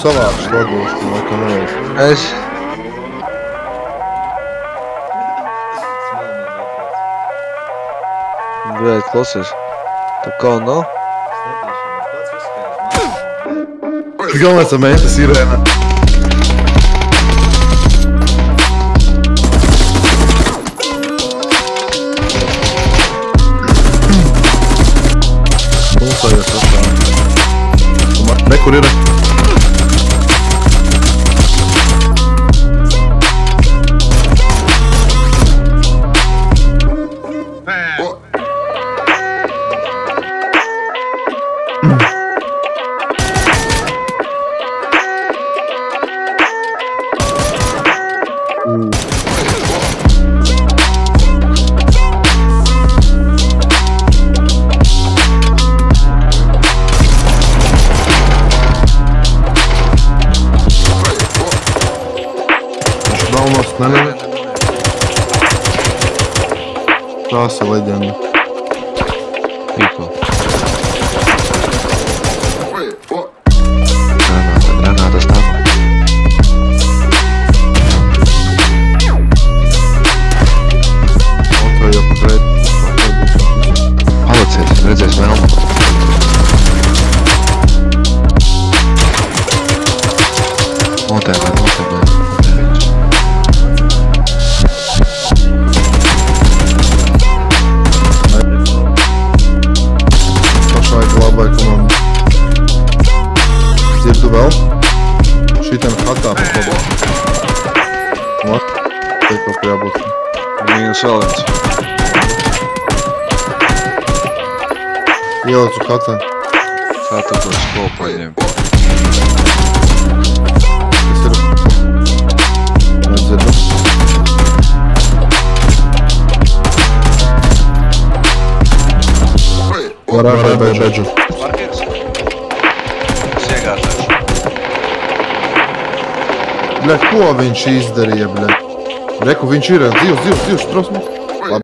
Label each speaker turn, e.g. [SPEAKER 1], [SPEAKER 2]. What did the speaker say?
[SPEAKER 1] savāks ladošanu, laikam nevajag.
[SPEAKER 2] Es. Bļēt, klausies. Tā kā nav?
[SPEAKER 1] Galvenais, ka mēs tas Irēna. Pulsājies atkal. Nekur ir? Tās ir leģenda.
[SPEAKER 2] Pīko. Granāta stāv.
[SPEAKER 1] Otrā jau pakrēt.
[SPEAKER 2] Palicies, redzēs vēlmu. Notēmē.
[SPEAKER 1] Labai komanda. Dzirdu vēl. Šitam hatā pa kodā. Vat. Te kaut kā jābūt.
[SPEAKER 2] Mīnus vēl viens.
[SPEAKER 1] Ielicu hatā.
[SPEAKER 2] Hatā to skolu paņem.
[SPEAKER 1] Kas ir? Nedzirdu. Varētu beidžu.
[SPEAKER 2] Markets. Es iegāzēšu.
[SPEAKER 1] Bļet, ko viņš izdarīja, bļet? Reku, viņš ir dzīvs, trosmē.